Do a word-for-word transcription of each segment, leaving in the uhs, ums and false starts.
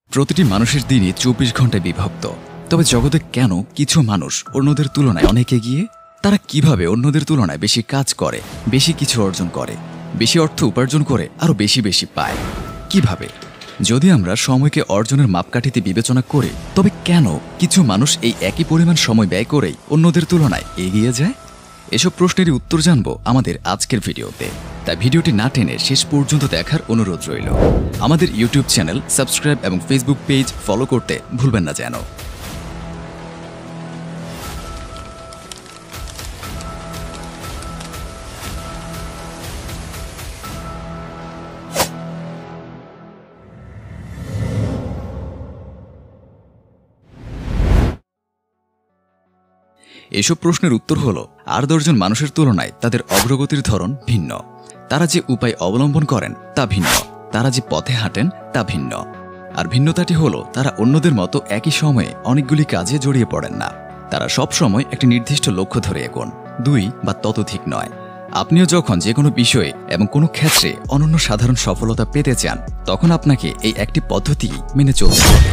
প্রতিটি মানুষের দিনই চব্বিশ ঘন্টায় বিভক্ত। তবে জগতে কেন কিছু মানুষ অন্যদের তুলনায় অনেক এগিয়ে? তারা কিভাবে অন্যদের তুলনায় বেশি কাজ করে, বেশি কিছু অর্জন করে, বেশি অর্থ উপার্জন করে আরও বেশি বেশি পায়? কিভাবে? যদি আমরা সময়কে অর্জনের মাপকাঠিতে বিবেচনা করি, তবে কেন কিছু মানুষ এই একই পরিমাণ সময় ব্যয় করেই অন্যদের তুলনায় এগিয়ে যায়? এসব প্রশ্নেরই উত্তর জানব আমাদের আজকের ভিডিওতে। তাই ভিডিওটি না টেনে শেষ পর্যন্ত দেখার অনুরোধ রইল। আমাদের ইউটিউব চ্যানেল সাবস্ক্রাইব এবং ফেসবুক পেজ ফলো করতে ভুলবেন না যেন। এসব প্রশ্নের উত্তর হলো, আর দশজন মানুষের তুলনায় তাদের অগ্রগতির ধরন ভিন্ন। তারা যে উপায় অবলম্বন করেন তা ভিন্ন, তারা যে পথে হাঁটেন তা ভিন্ন। আর ভিন্নতাটি হলো, তারা অন্যদের মতো একই সময়ে অনেকগুলি কাজে জড়িয়ে পড়েন না। তারা সব সময় একটি নির্দিষ্ট লক্ষ্য ধরে এগোন, দুই বা ততোধিক নয়। আপনিও যখন যে কোনো বিষয়ে এবং কোনো ক্ষেত্রে অনন্য সাধারণ সফলতা পেতে চান, তখন আপনাকে এই একটি পদ্ধতি মেনে চলতে হবে।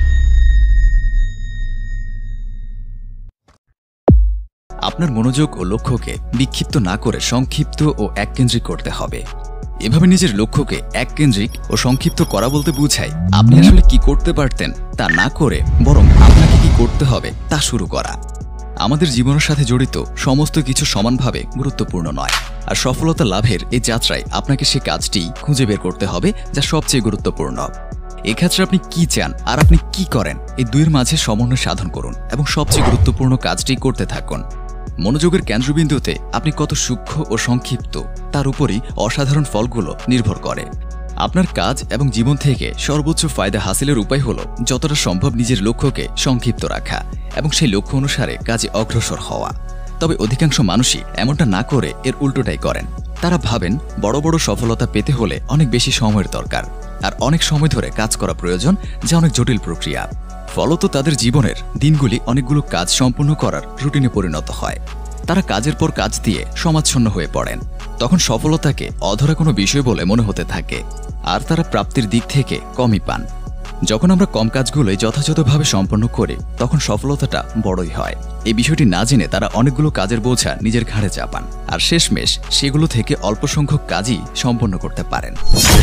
আপনার মনোযোগ ও লক্ষ্যকে বিক্ষিপ্ত না করে সংক্ষিপ্ত ও এককেন্দ্রিক করতে হবে। এভাবে নিজের লক্ষ্যকে এককেন্দ্রিক ও সংক্ষিপ্ত করা বলতে বোঝায় আপনি আসলে কি করতে পারতেন তা না করে বরং আপনাকে কি করতে হবে তা শুরু করা। আমাদের জীবনের সাথে জড়িত সমস্ত কিছু সমানভাবে গুরুত্বপূর্ণ নয়, আর সফলতা লাভের এই যাত্রায় আপনাকে সে কাজটি খুঁজে বের করতে হবে যা সবচেয়ে গুরুত্বপূর্ণ। এক্ষেত্রে আপনি কি চান আর আপনি কি করেন, এই দুইয়ের মাঝে সমন্বয় সাধন করুন এবং সবচেয়ে গুরুত্বপূর্ণ কাজটি করতে থাকুন। মনোযোগের কেন্দ্রবিন্দুতে আপনি কত সূক্ষ্ম ও সংক্ষিপ্ত তার উপরই অসাধারণ ফলগুলো নির্ভর করে। আপনার কাজ এবং জীবন থেকে সর্বোচ্চ ফায়দা হাসিলের উপায় হলো যতটা সম্ভব নিজের লক্ষ্যকে সংক্ষিপ্ত রাখা এবং সেই লক্ষ্য অনুসারে কাজে অগ্রসর হওয়া। তবে অধিকাংশ মানুষই এমনটা না করে এর উল্টোটাই করেন। তারা ভাবেন বড় বড় সফলতা পেতে হলে অনেক বেশি সময়ের দরকার, আর অনেক সময় ধরে কাজ করা প্রয়োজন, যা অনেক জটিল প্রক্রিয়া। ফলত তাদের জীবনের দিনগুলি অনেকগুলো কাজ সম্পূর্ণ করার রুটিনে পরিণত হয়। তারা কাজের পর কাজ দিয়ে সমাচ্ছন্ন হয়ে পড়েন। তখন সফলতাকে অধরা কোনো বিষয় বলে মনে হতে থাকে, আর তারা প্রাপ্তির দিক থেকে কমই পান। যখন আমরা কম কাজগুলোই যথাযথভাবে সম্পন্ন করি, তখন সফলতাটা বড়ই হয়। এই বিষয়টি না জেনে তারা অনেকগুলো কাজের বোঝা নিজের ঘাড়ে চাপান, আর শেষমেশ সেগুলো থেকে অল্প সংখ্যক কাজই সম্পন্ন করতে পারেন।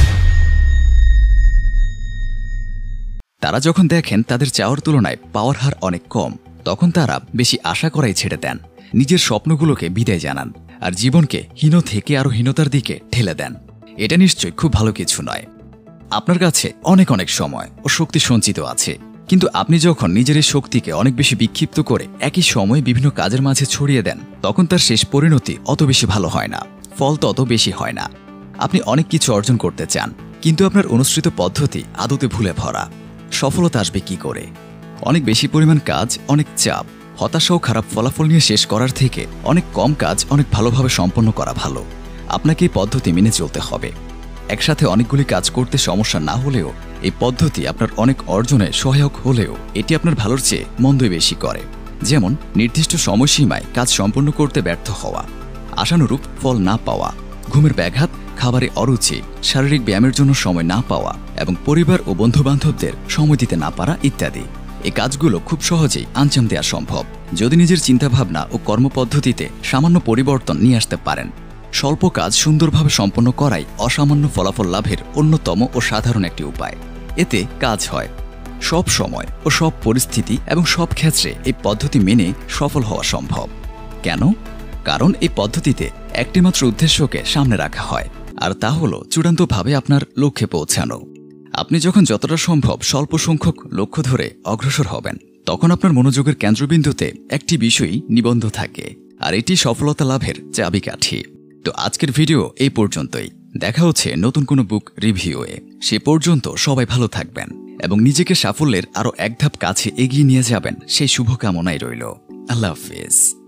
তারা যখন দেখেন তাদের চাওয়ার তুলনায় পাওয়ার হার অনেক কম, তখন তারা বেশি আশা করাই ছেড়ে দেন, নিজের স্বপ্নগুলোকে বিদায় জানান, আর জীবনকে হীন থেকে আরও হীনতার দিকে ঠেলে দেন। এটা নিশ্চয়ই খুব ভালো কিছু নয়। আপনার কাছে অনেক অনেক সময় ও শক্তি সঞ্চিত আছে, কিন্তু আপনি যখন নিজের এই শক্তিকে অনেক বেশি বিক্ষিপ্ত করে একই সময়ে বিভিন্ন কাজের মাঝে ছড়িয়ে দেন, তখন তার শেষ পরিণতি অত বেশি ভালো হয় না, ফল তত বেশি হয় না। আপনি অনেক কিছু অর্জন করতে চান, কিন্তু আপনার অনুসৃত পদ্ধতি আদতে ভুলে ভরা। সফলতা আসবে কি করে? অনেক বেশি পরিমাণ কাজ, অনেক চাপ, হতাশা ও খারাপ ফলাফল নিয়ে শেষ করার থেকে অনেক কম কাজ অনেক ভালোভাবে সম্পন্ন করা ভালো। আপনাকে এই পদ্ধতি মেনে চলতে হবে। একসাথে অনেকগুলি কাজ করতে সমস্যা না হলেও এই পদ্ধতি আপনার অনেক অর্জনে সহায়ক হলেও এটি আপনার ভালোর চেয়ে মন্দই বেশি করে। যেমন নির্দিষ্ট সময়সীমায় কাজ সম্পন্ন করতে ব্যর্থ হওয়া, আশানুরূপ ফল না পাওয়া, ঘুমের ব্যাঘাত, খাবারে অরুচি, শারীরিক ব্যায়ামের জন্য সময় না পাওয়া এবং পরিবার ও বন্ধুবান্ধবদের সময় দিতে না পারা ইত্যাদি। এই কাজগুলো খুব সহজেই আঞ্জাম দেওয়া সম্ভব যদি নিজের চিন্তাভাবনা ও কর্মপদ্ধতিতে সামান্য পরিবর্তন নিয়ে আসতে পারেন। স্বল্প কাজ সুন্দরভাবে সম্পন্ন করাই অসামান্য ফলাফল লাভের অন্যতম ও সাধারণ একটি উপায়। এতে কাজ হয় সব সময় ও সব পরিস্থিতি এবং সব ক্ষেত্রে। এই পদ্ধতি মেনে সফল হওয়া সম্ভব। কেন? কারণ এই পদ্ধতিতে একটিমাত্র উদ্দেশ্যকে সামনে রাখা হয়, আর তা হলো চূড়ান্তভাবে আপনার লক্ষ্যে পৌঁছানো। আপনি যখন যতটা সম্ভব স্বল্প সংখ্যক লক্ষ্য ধরে অগ্রসর হবেন, তখন আপনার মনোযোগের কেন্দ্রবিন্দুতে একটি বিষয়ই নিবন্ধ থাকে, আর এটি সফলতা লাভের চাবিকাঠি। তো আজকের ভিডিও এই পর্যন্তই। দেখা হচ্ছে নতুন কোনো বুক রিভিউয়ে। সে পর্যন্ত সবাই ভালো থাকবেন এবং নিজেকে সাফল্যের আরও এক ধাপ কাছে এগিয়ে নিয়ে যাবেন সেই শুভকামনাই রইল। আল্লাহ হাফেজ।